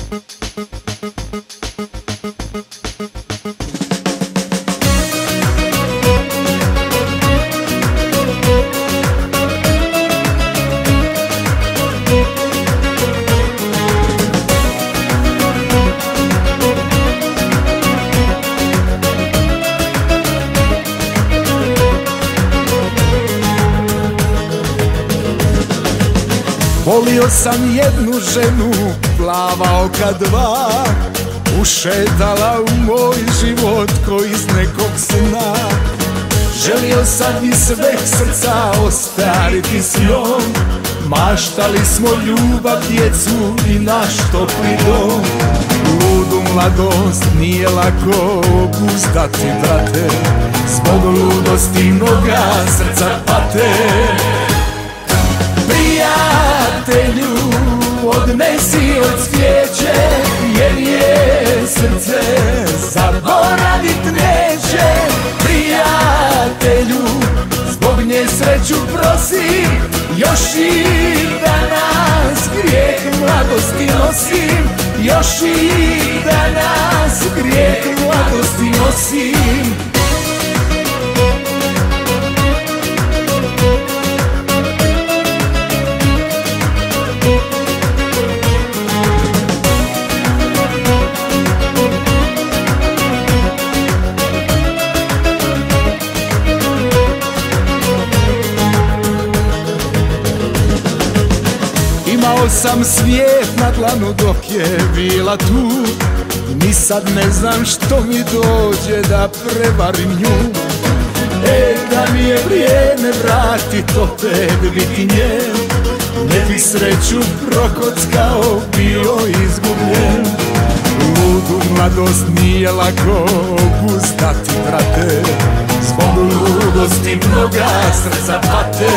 Volio sam jednu ženu, plava oka dva, ušetala u moj život ko iz nekog sna. Želio sam iz sveg srca ostariti s njom, maštali smo ljubav, djecu i naš topli dom. Ludu mladost nije lako obuzdati, brate, zbog ludosti mnoga srca pate. Prijatelju, odnesi od svijeće, jer je srce zaboravit neće. Prijatelju, zbog nje sreću prosim, još i danas grijeh mladosti nosim. Još i danas grijeh mladosti nosim. Imao sam svijet na dlanu dok je bila tu, ni sad ne znam što mi dođe da prevarim nju. Da mi je vrijeme vratit opet biti njen, ne bi sreću prokockao, bio izgubljen. Ludu mladost nije lako obuzdati, brate, zbog ludosti mnoga srca pate.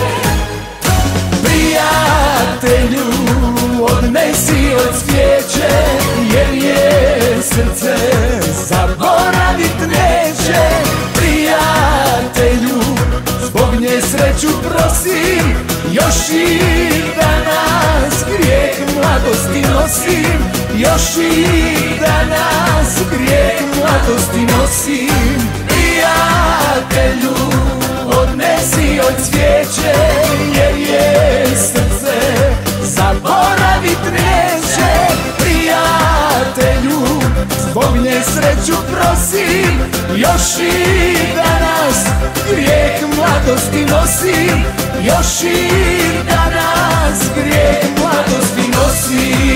Prijatelju, odnesi od svijeće, jer je srce zaboravit neće. Prijatelju, zbog nje sreću prosim, još i danas grijeh mladosti nosim. Još i danas grijeh mladosti nosim. Prijatelju, odnesi od svijeće, jer je srce zaboravit neće. Prijatelju, zbog nje sreću prosim, još i danas grijeh mladosti nosim. Još i danas grijeh mladosti nosim.